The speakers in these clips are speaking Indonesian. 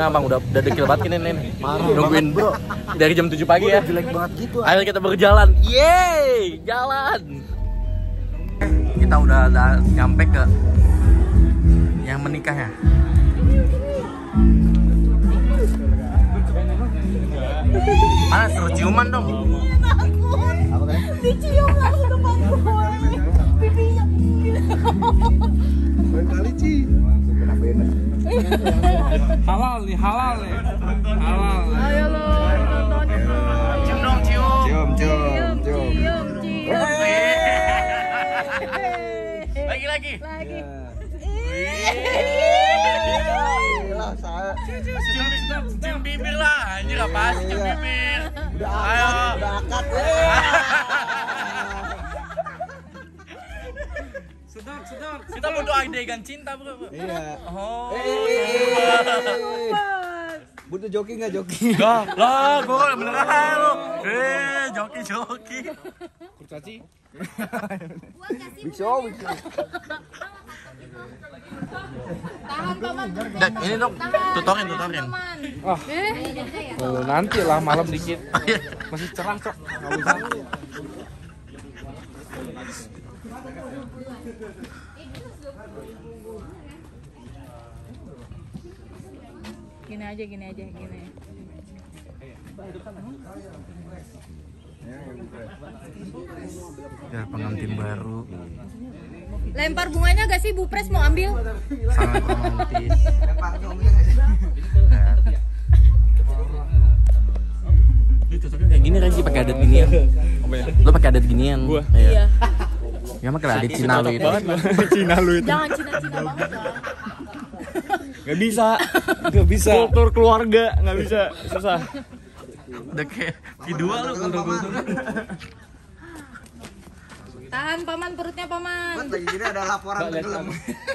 Gimana bang? Udah dekil banget ini nih. Nungguin bro dari jam 7 pagi ya. Jelek banget gitu. Ayo kita berjalan. Yeay, jalan. Kita udah nyampe ke yang menikahnya. Mana seru ciuman dong? Takut. Dicium langsung depan gue. Pipinya. Kali Ci. Langsung kena bener. Halal nih. Halal. Ayo lo, tontonin lo. Cium dong, cium. Cium. Lagi. Lah saya. Cium bibir lah, anjir apa sih cium bibir? Udah akad. Sedap. Kita mau doain adegan cinta bro. Iya. Oh. Butuh joki nggak joki? Lah, gue kan beneran lo. Joki. Kurcaci. Big Show. Tahan paman. Dan ini dong, tutorin. Paman. Nanti lah malam dikit. Masih cerah cok. Nggak usah. Gini aja. Ya pengantin baru. Lempar bunganya gak sih Bu Pres mau ambil? Sangat romantis. Ini cocoknya kayak gini Regi, pakai adat ginian. Lo pakai adat ginian. Gua? Iya. Ya pakai adat Cina lo itu. Cina lu itu. Jangan Cina banget lah. Gak bisa. Kultur keluarga nggak bisa, susah. Udah kayak kedua lo kultur. Tahan paman perutnya paman. Lagi gini ada laporan tenggelam.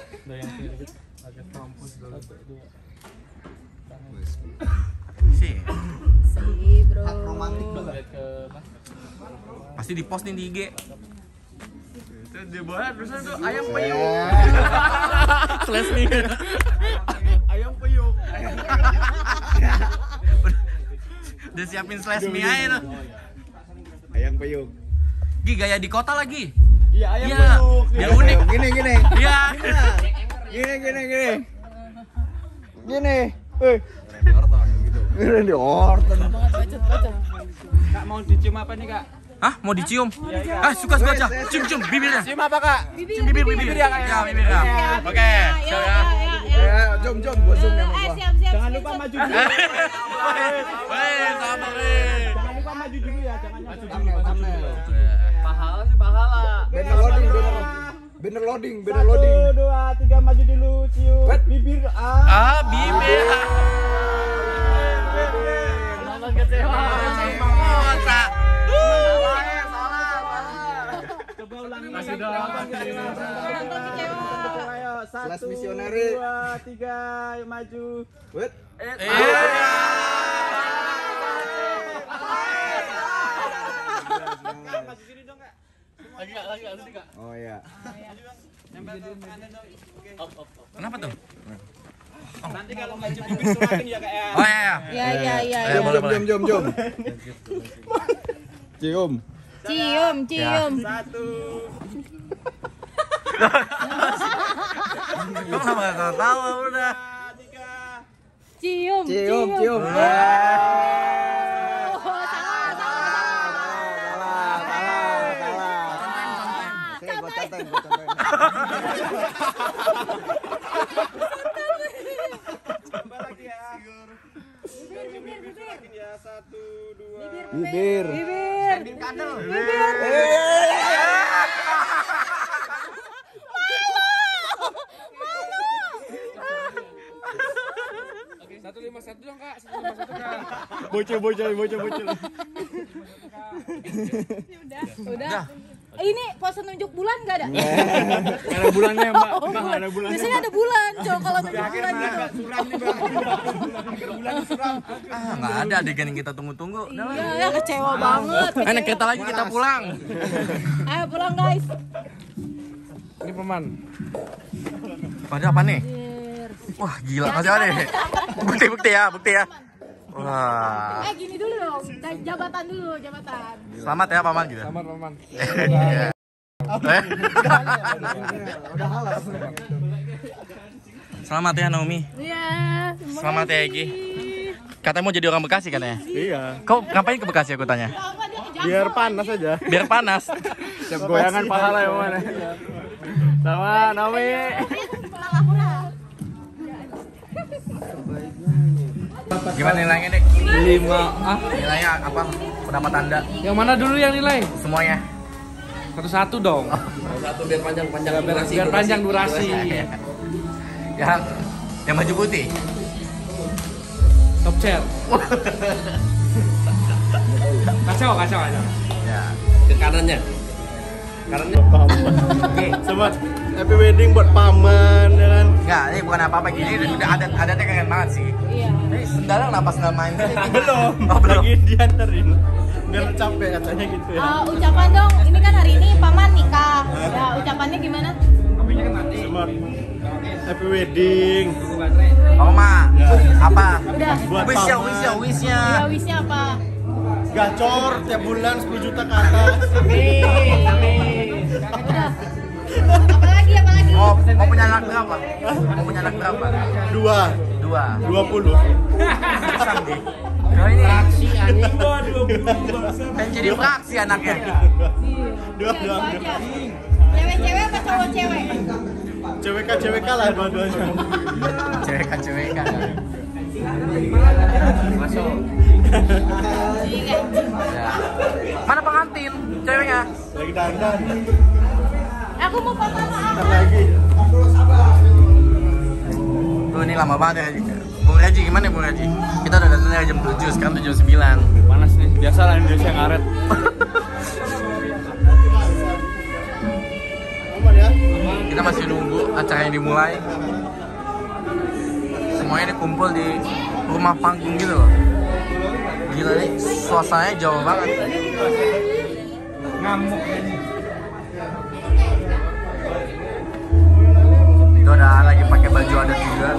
Sih. Bro. Romantis banget. Pasti di posting di IG. Itu dia buat terus tuh ayam peyuk. Slash nih. Ayam peyuk. Udah siapin slash mie aja tuh. Ayam peyuk. Gi gaya di kota lagi. Iya ayam Iya. peluk. Biar unik. Gini. Iya. Gini. Randy Orton. Bacot. Kak mau dicium apa nih kak? Hah, mau dicium? Ah, suka aja. Cium bibirnya. Cium apa kak? Cium bibir. Ya, bibir ya. Oke, siap ya. Ya, jom gua zoom yang gua. Siap. Jangan lupa maju dulu. Weh, sabar weh. Jangan lupa maju dulu ya, jangan maju dulu. Thumbnail. Pahala sih pahala. Bener loading. 1, 2, 3 maju dulu, cium. Bibir. Ah, bibir. Jangan kecewa. Masa. Coba ulangi. Masih dong. Nonton kecewa. Ayo, 1, Slash misioneri. 2, 3, ayo maju. Wait. Maju sini dong kak. Lagi kak. Oh iya. Kenapa tuh? Nanti kalau maju bibir semakin ya kak ya. Oh iya. Iya. Boleh. Jom. Cium. Cium. 1. Kok kenapa gak ketawa udah? 3. Cium. Gua contohin. Coba lagi ya. Bibir semakin ya. 1, 2. Bibir. Sambil kadal. Oke, 151 dong kak. 151 kak. Bocil. Udah. Ini pose nunjuk bulan gak ada? Gak ada bulannya mbak. Mbak gak ada bulannya. Biasanya ada bulan, kalau nunjuk bulan gitu. Suram nih mbak. Bulan suram. Ah, nggak ada adegan yang kita tunggu-tunggu. Iya, kecewa banget. Naik kereta lagi kita pulang. Ayo pulang guys. Ini paman. Pada apa nih? Wah, gila. Masih ada deh. Bukti ya. Wah. Gini dulu dong. Jabatan dulu, jabatan. Selamat ya paman gitu. Selamat paman. Udah halal. Selamat ya Naomi. Iya. Selamat ya Egi. Katanya mau jadi orang Bekasi kan ya? Iya, Kau ngapain ke Bekasi aku tanya? biar panas aja. Biar panas. Siap goyangan pahala ya mana. Sama Naomi. Gimana nilainya dek? 5. Nilainya apa? Pendapat anda? Yang mana dulu yang nilai? Semuanya? Satu dong. Satu biar panjang durasi. Biar panjang durasi. Yang baju putih? Top chair. Kacau. Ya. Ke kanannya. Oke. Sama happy wedding buat paman ya kan. Enggak, ini bukan apa-apa gini. Udah adatnya keren banget sih. Iya. Ini sendalnya kenapa nggak main? Belum. Oh, belum. Lagi dianterin. Biar capek katanya gitu ya. Ucapan dong. Ini kan hari ini paman nikah. Ya, ucapannya gimana? Sama happy wedding. Oh ma, apa? Udah. Buat Wishnya. Ya, wishnya apa? Gacor tiap bulan 10 juta ke atas. Udah. Apalagi? Mau punya anak berapa? Mau punya anak berapa? 20. Sam deh. Oh ini fraksi anjing. Kan jadi fraksi anaknya. Dua. Cewek-cewek apa cowok-cewek? CWK lah dua-duanya. Cewek kan. Masuk. Ya. Mana pengantin? Ceweknya? Lagi dandan. Aku mau foto sama Ntar lagi. Tuh ini lama banget ya. Bung Reji gimana ya Bung Reji? Kita udah datang dari jam 7, sekarang tuh jam 9. Panas nih. Biasalah Indonesia ngaret. Aman ya? Kita masih nunggu acaranya dimulai. Semuanya dikumpul di rumah panggung gitu loh. Gila nih, suasananya jauh banget. Ngamuk. Itu ada lagi pakai baju adat juga.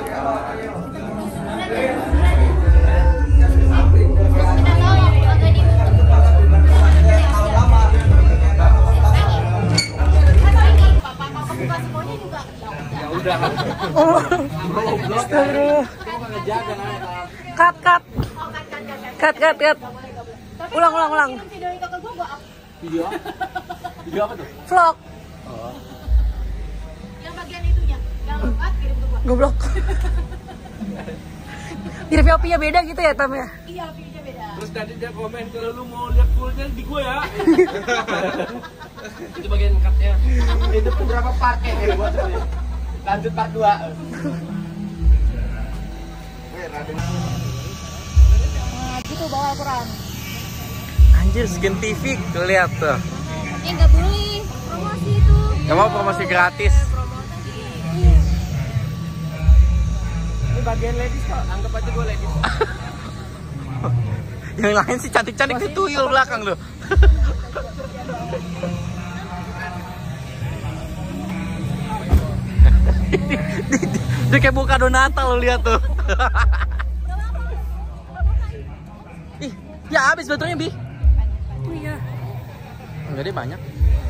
Cut. Ulang. Video apa tuh? Vlog. Yang bagian itunya. Yang kirim ke gua. Goblok. Biar VOP-nya beda gitu ya, Tam ya? Iya, view-nya beda. Terus tadi dia komen kalau lu mau lihat fullnya di gua ya. Itu bagian cutnya. Itu beberapa part ya buat lanjut part 2. Gitu bawa Al-Quran. Anjir, Skin TV tuh lihat tuh. Nggak boleh promosi itu. Gak mau promosi gratis. Ini bagian ladies kok, anggap aja gue ladies. Yang lain sih cantik-cantik tuh tuyul belakang lu. Dia kayak buka donata lo lihat tuh. Ih, ya habis baterainya Bi. Oh iya. Enggak deh banyak.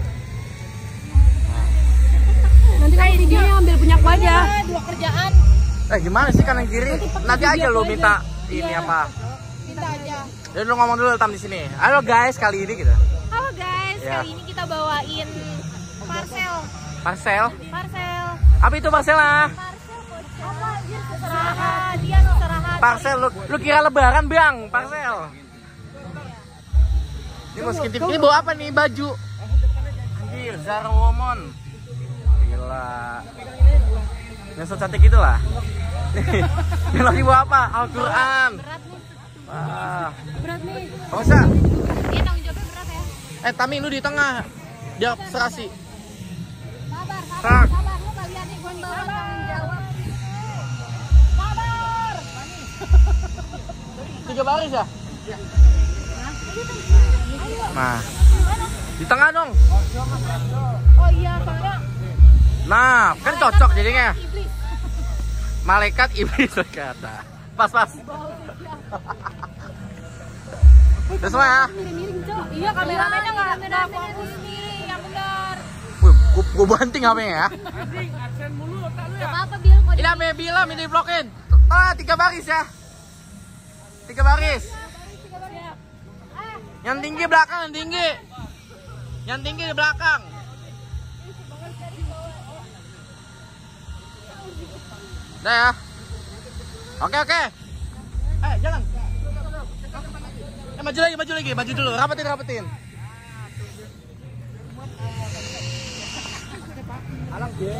Nanti kan videonya ambil punya aku aja. Dua kerjaan. Gimana sih kanan kiri? Nanti aja lo minta ini apa? Minta aja. Ya lu ngomong dulu Tam di sini. Halo guys, kali ini gitu. Halo guys, Ya. kali ini kita bawain parcel. Parcel. Parcel. Apa itu parcelnya? Apa anjir? Serahan. Dia serahan. Parcel lu kira lebaran, Bang? Parcel. Ini mau Skin TV. Ini bawa apa nih? Baju. Anjir, Zara Woman. Gila. Yang so cantik gitu lah. Ini lagi bawa apa? Al-Quran. Berat nih. Wah. Berat nih. Gak usah. Dia tanggung jawabnya berat ya. Tami lu di tengah. Dia serasi. Sabar. Lu gak lihat nih gue bawa tanggung jawab. Sabar. 3 baris ya? Nah. Di tengah dong. Oh iya, soalnya Nah, kan cocok jadinya. iblis. Malaikat iblis berkata. Pas. Udah semua ya? Miring-miring, Cok. Iya, kameramennya nggak fokus nih, yang benar. Wih, gua banting HP-nya ya. Gak apa-apa, Bil. Ini namanya Bilam, ini blokin. 3 baris ya. 3 baris. Yang tinggi belakang, yang tinggi. Yang tinggi di belakang. Udah ya. Oke. Jalan. Maju lagi. Maju dulu. Rapetin. Alang dia.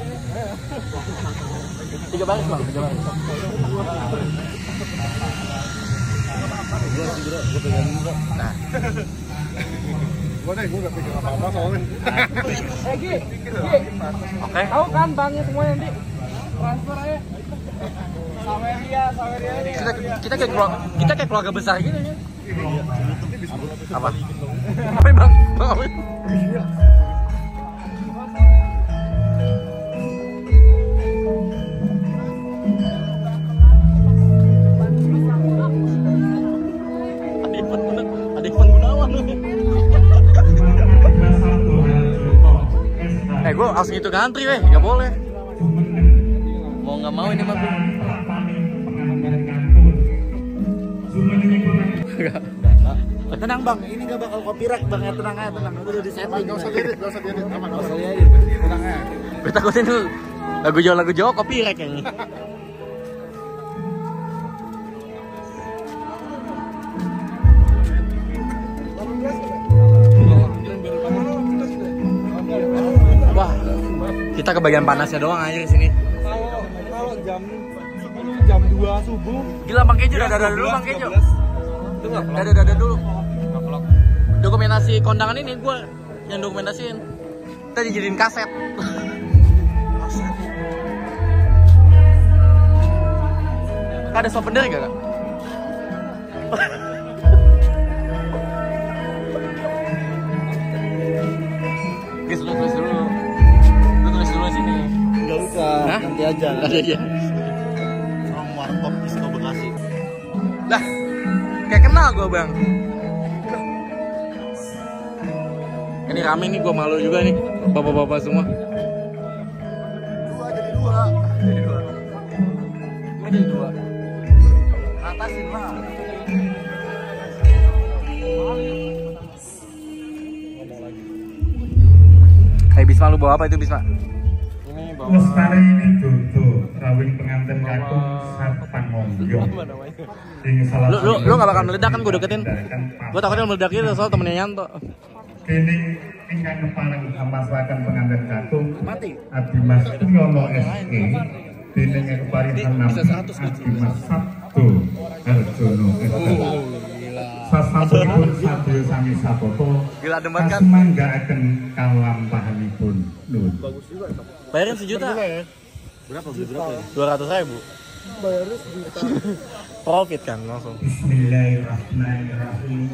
3 baris, Bang. 3 baris. Nah. Gue gak pikir apa-apa soalnya. Oke. Tahu kan banknya semua nanti transfer aja. Saweria. Kita kayak keluarga besar gini nih. Apa? Apa Bang? Adik Gunawan. Gue harus gitu ngantri weh, nggak boleh. Mau nggak mau ini mah. Tenang Bang, ini gak bakal copyright Bang ya, tenang aja, tenang. Udah di setting. Gak usah diedit, aman. Gak usah diedit, tenang aja. Gue takutin tuh lagu Jawa copyright kayaknya. Wah, kita ke bagian panasnya doang aja di sini. Kalau jam 2 subuh. Gila Bang Kejo, dada dulu Bang Kejo. Dada dulu. Dokumentasi kondangan ini gue yang dokumentasiin. Kita dijadiin kaset. Ada souvenir gak? Guys, lu tulis dulu. Lu tulis dulu sini. Gak usah, nanti aja. Orang warkop Disco Bekasi. Lah, kayak kenal gue Bang. Ini rame nih, gue malu juga nih. Bapak-bapak semua. Jadi dua. Ini jadi 2. Atasin lah. Bisma, lu bawa apa itu Bisma? Ini bawa Lestari ini tutup rawing pengantin kakung Sarpang Monggo. Lu gak bakal meledak kan gue deketin. Gue takutnya meledak itu soal temennya Yanto. Kini ingkang kepalang maslakan pengantin kakung Adimas Yono SE dening keparisan nama Adimas Sabtu Harjono SE. Sasampunipun sadaya sami sapopo. Gila demen kan? Kasemanggaken kalampahanipun. Nuwun. Bayarin 1 juta. Berapa? 200.000. Bayarnya 1 juta. Profit kan langsung. Bismillahirrahmanirrahim.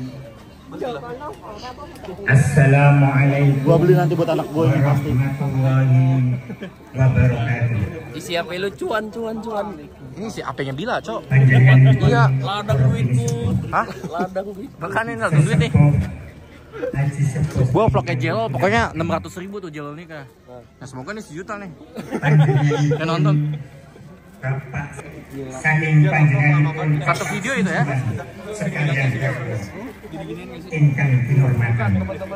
Assalamualaikum. Gua beli nanti buat anak gue ini pasti. Warahmatullahi wabarakatuh. Isi HP lu cuan. Ini si AP-nya Bila, Cok. Panjenenganipun Iya. Ladang duitku. Hah? Ladang duit. Bahkan ini ladang duit nih. Haji Sepuh. Gua vlognya Jelol, pokoknya 600.000 tuh Jelol nikah. Nah semoga nih 1 juta nih. Panjenenganipun Yang nonton. Bapak saking panjenenganipun Satu video itu ya. sekalian ingkang dinurmatan.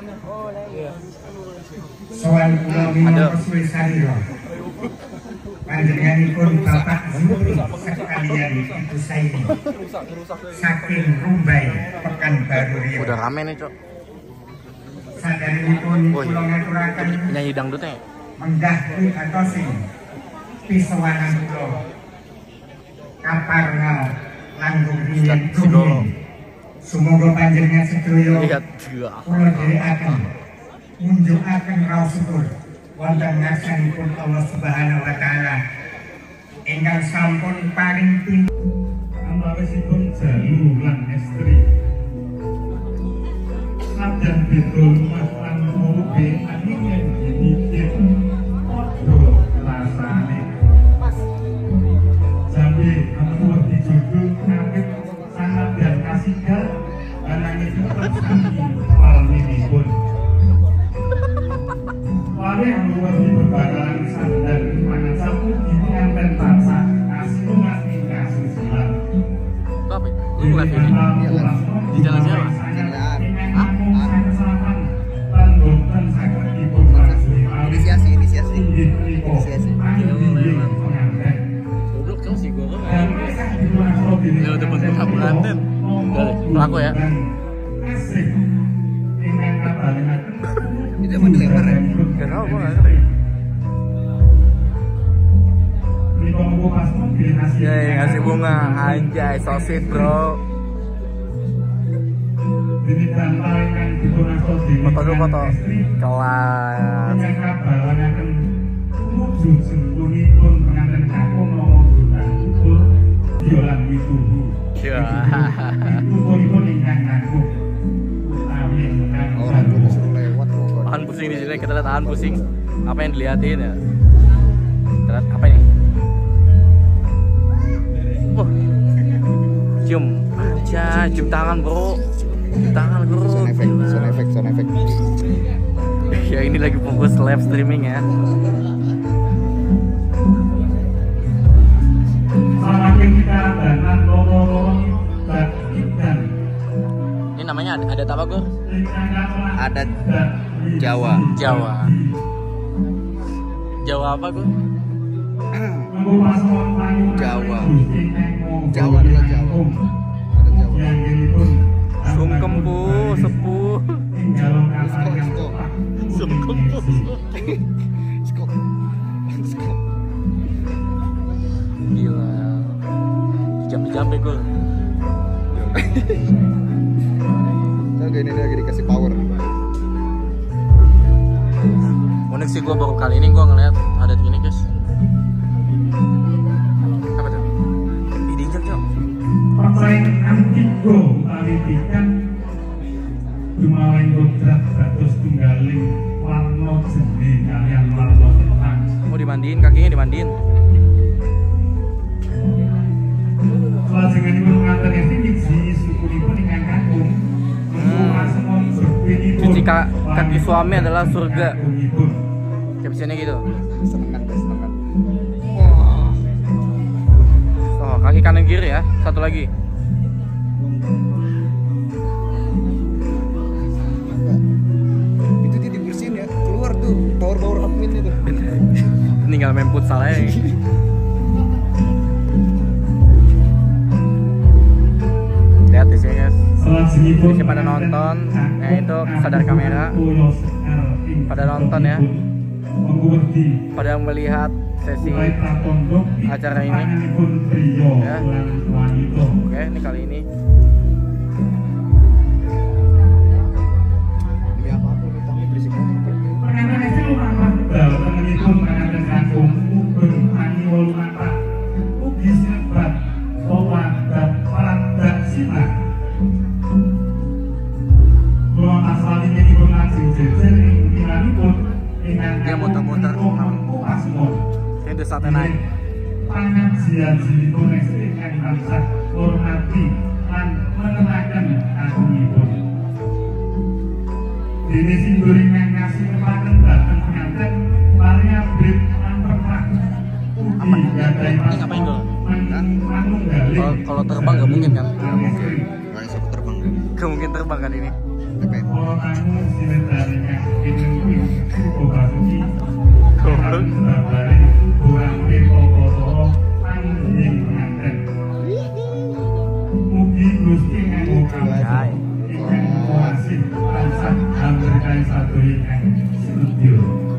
Soal kula minangka suwe sarira. Panjenenganipun Bapak Zuri sekalian Ibu Saini saking Rumbai Pekanbaru Riau. Udah rame nih, Cok. Sadanipun kula ngaturaken Penyanyi dangdutnya. menggah wigatosing pisawanan kula kaparna langkung riyen rumiyin. Sumangga panjenengan sedaya Lihat. kula dherekaken munjukaken raos syukur wonten ngarsanipun Allah Subhanahu wa taala ingkang sampun paring antawisipun jalu lan estri. Sajan beda lan murupe angin dinikin padha rasane. mau dilempar ya? Gak tau, gue gak ngerti. Yeay, ngasih bunga. Anjay, so sweet bro. Foto dulu, foto. Kelas. Orang gue disuruh lewat loh. Tahan pusing di sini, kita lihat tahan pusing. Apa yang dilihatin ya? Kita lihat apa ini? Cium aja, cium tangan bro. Cium tangan bro. Sound effect. Ya ini lagi fokus live streaming ya. Ini namanya ada apa gue? Adat Jawa. Jawa apa gue? Jawa adalah Jawa. Ada Jawa. Sungkem bu, sepuh. Sungkem bu. Gila. Jam-jam gue. Ini lagi dikasih power. Unik sih, gue baru kali ini gue ngeliat ada gini guys. Apa tuh? Ih, diinjak Cok. Persaingan tiga talibikan dumawan kodrat dados tunggaling warna jene kalian warna tenang. Oh, dimandiin, kakinya dimandiin. Lajenganipun ngaten estimasi sukunipun ingkang kakung. Cuci kaki suami adalah surga. Captionnya gitu. Senengan. Oh, kaki kanan kiri ya. Satu lagi. Itu dia dibersihin ya. Keluar tuh power admin itu. Tinggal main futsal aja. Lihat di sini guys. Jadi pada nonton, ya itu sadar kamera. Pada nonton ya. Pada melihat sesi acara ini. Ya. Oke, ini kali ini. Ya apapun utangnya berisik banget. Dia muter-muter. Ini saatnya naik. Pengajian jinipun ingkang tansah hormati lan menengaken agungipun. Dene sindur ingkang ngasih kepaten dhateng penganten paring abrit lan perpak. Ugi gadhahi ngapain dulu? manunggaling. Kalau terbang nggak mungkin kan? Nggak bisa terbang. Nggak mungkin terbang kan ini. Para tamu sinetron ingkang pinengi uga suci. Goblok. Mugi Gusti nganggo kawula ingkang kuasih tansah amberkahi sadaya ingkang sedya.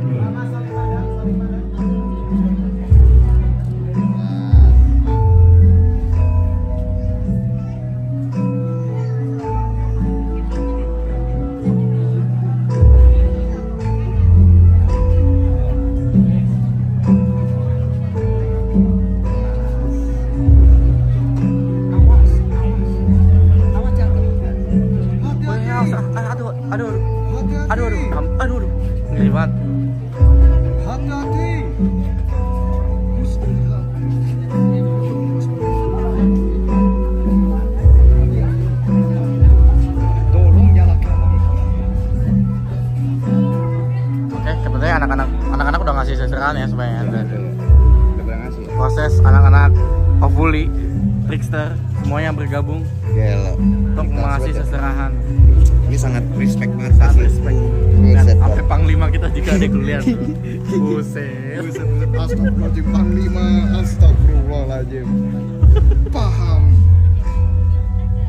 Aduh, ngeri banget. Hati-hati. Tolong nyalakan. Oke, sebenarnya anak-anak udah ngasih seserahan ya sebenarnya. Udah ngasih. Proses anak-anak Ovuli, Trickster, semuanya bergabung Gila. untuk mengasih seserahan. Ini sangat respect banget. Sangat respect. Dan Buset, sampai panglima kita juga ada kuliah. Buset. Astagfirullahaladzim, Panglima. Astagfirullahaladzim. Paham.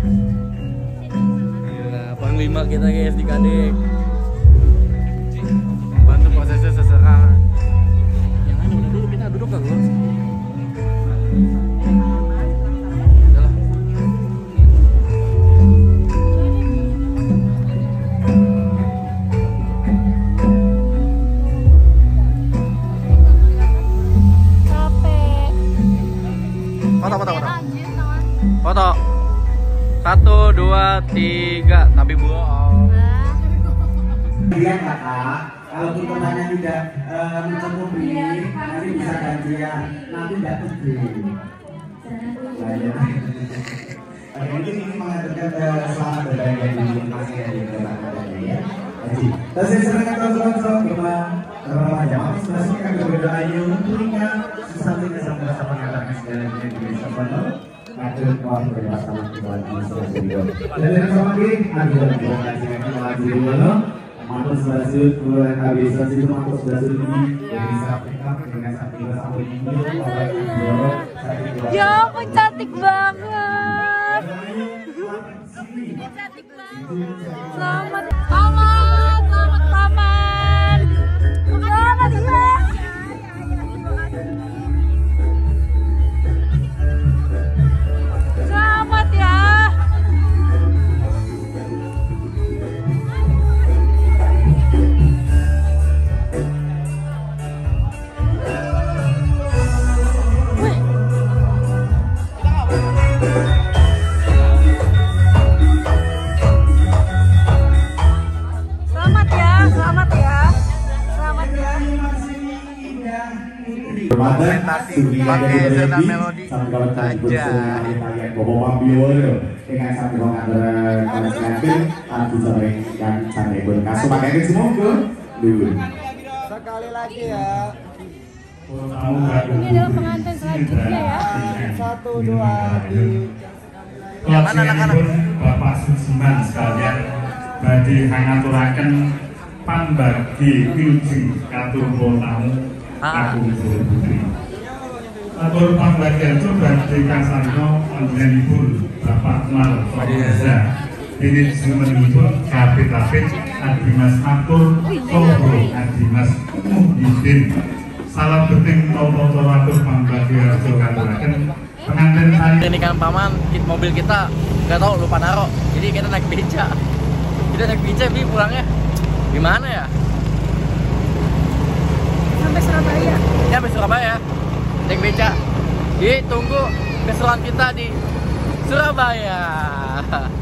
Gila, panglima kita guys di Kadek. 3, tapi bohong. Iya kakak, kalau kita banyak tidak mencukupi, nanti bisa gantian, nanti tidak pergi. Ini mengatakan selamat berbahagia di masing yang diberlakukan ya. Terus saya serahkan kontrol cuma remaja, masih kan berbeda ayu, punya sampai sama-sama mengatakan segalanya di Indonesia penuh. Atur kuat bersama Tuhan Yesus Kristus. Dan sama lagi, ada yang mengajarkan lagi dulu. Mantus Brasil, keluar habis itu Mantus Brasil ini dari Afrika dengan Afrika sampai Indonesia. Ya ampun cantik banget. Cantik banget. Selamat paman, selamat paman. Selamat ya. Selamat ya. Pakai zona melodi aja. Bobo Mambio dengan satu pengajaran kelas kantin aku sering dan sampai berkas pakai semua ke dulu. Sekali lagi ya. Ini adalah pengantin selanjutnya ya. 1, 2, 3. Mana anak-anak Bapak Susiman sekalian badhe hangaturaken pambagi wilujeng katurba tamu Agung Putri. Atur pambagi itu badhe kasarno panjenenganipun Bapak Mal Fadeza. Ini semenipun kapit-kapit Adimas Atur Toro Adimas Muhyiddin. Salam beting toto atur pambagi harjo katuraken pengantin tadi. Ini kan paman, mobil kita nggak tahu lupa naruh, jadi kita naik beca. Kita naik beca, bi pulangnya gimana ya? Sampai Surabaya. Ya sampai Surabaya, naik beca. Jadi tunggu keseruan kita di Surabaya.